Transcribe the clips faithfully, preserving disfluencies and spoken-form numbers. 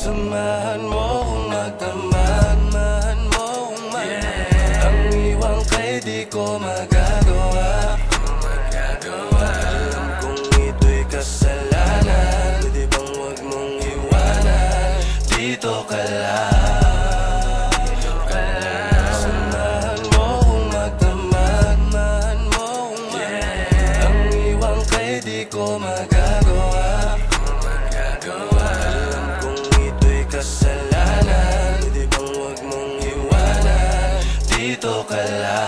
Samahan mo kung magdamag, samahan mo kung magdamag. Ang iwan kay di ko magagawa. Alam kong ito'y kasalanan, pwede bang huwag mong iwanan? Dito ka lang. Samahan mo kung magdamag, samahan mo kung magdamag. Ang iwan kay di ko magagawa. Alam kong ito'y kasalanan, pwede bang huwag mong iwanan? Dito ka lang.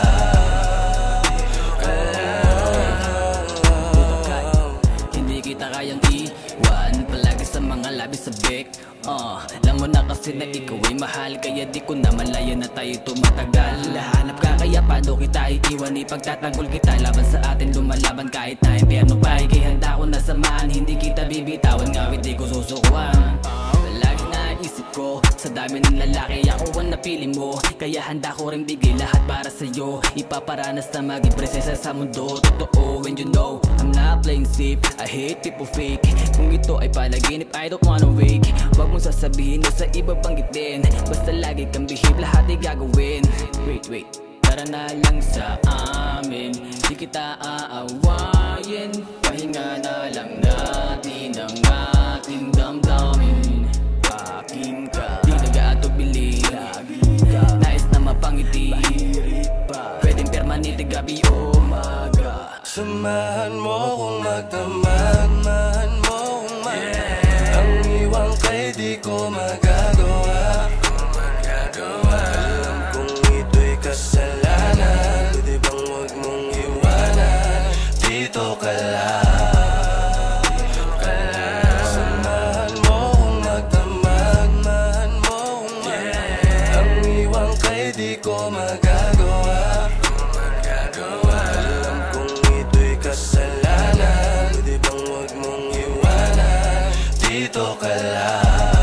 Kita kayang iwan palagi sa mga labi sa bek. uh, Alam mo na kasi na ikaw ay mahal, kaya di ko na malaya na tayo tumatagal. Lahanap ka kaya paano kita iiwan? Ipagtatanggol kita laban sa atin, lumalaban kahit na impyerno pa. Kaya handa ko na samahan, hindi kita bibitawan, ngawit di ko susukuan. Palagi naisip ko, sa dami ng lalaki ako ang napili mo, kaya handa ko rin bigay lahat para sa'yo. Ipaparanas na maging presensya sa mundo. Totoo and you know, I'm not playing safe, I hate people fake. Kung ito ay panaginip, I don't wanna wake. Huwag mong sasabihin o sa iba banggitin, basta lagi kang behave, lahat ay gagawin. Wait, wait, tara na lang sa amin, di kita aawayin. Pahinga na lang natin ang ating damdamin. Akin ka, di nag-aatubili, nais na mapangiti, pwedeng permanente gabi o umaga. Samahan mo kung magdamag, samahan mo kung magdamag. Ang iwan kay di ko magagawa. Alam kong ito'y kasalanan, pwede bang huwag mong iwanan? Dito ka lang. Samahan mo kung magdamag, samahan mo kung magdamag. Ang iwan kay di ko magagawa. Alam kong ito'y kasalanan, pwede bang huwag mong iwanan? Dito ka lang.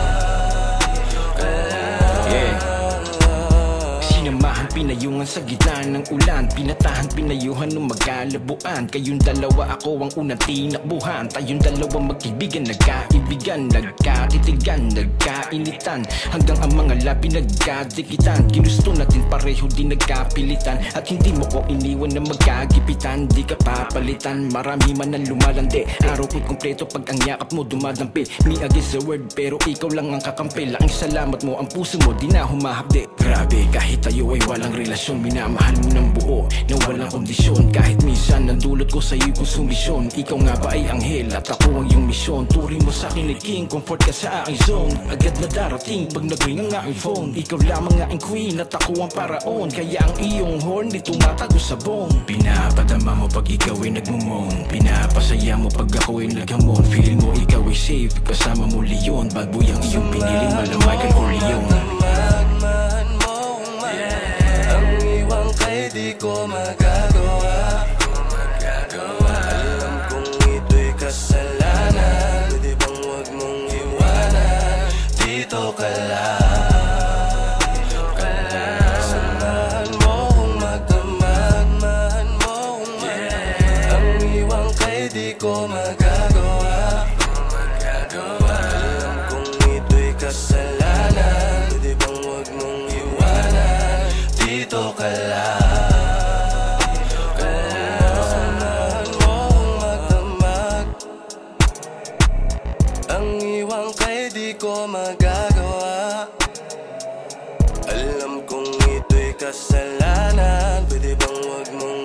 Sinamahan, pinayungan sa gitna ng ulan, pinatahan, pinayuhan ng magkalabuan. Kayong dalawa, ako ang unang tinakbuhan. Tayong dalawa magkaibigan, nagkaibigan, nagkatitigan, nagkainitan, hanggang ang mga labi nagkadikitan. Ginusto natin pareho, di nagkapilitan, at hindi mo ko iniwan na magkagipitan. Di ka papalitan, marami man ang lumalandi, araw ko'y kompleto pag ang yakap mo dumadampi. Me against the world, pero ikaw lang ang kakampi. Laking salamat mo, ang puso mo di na humahapdi. Grabe, kahit tayo ay walang relasyon, minamahal mo ng buo na walang kondisyon. Kahit minsan nandulot ko sa'yo kung sumisyon, ikaw nga ba ay anghel at ako ang iyong misyon. Turing mo sa'kin ay king, comfort ka sa aking zone. Agad na darating pag nag-ring ang aking phone. Ikaw lamang nga ang queen at ako ang paraon, kaya ang iyong horn di tumatago sa bone. Pinapadama mo pag ikaw ay nagmumon, pinapasaya mo pag ako ay naghamon. Feeling mo ikaw ay safe, kasama mo Leon. Bad boy ang iyong pinili, malam Michael Corleone. Di ko magagawa. Alam kong ito'y kasalanan, pwede bang huwag mong iwanan? Dito ka lang. Samahan mo kung magdamag, samahan mo kung magdamag. Ang iwan kay di ko magagawa. Alam kong ito'y kasalanan, pwede bang huwag mong iwanan? Dito ka lang. Di ko magagawa. Alam kong ito'y kasalanan, pwede bang huwag mong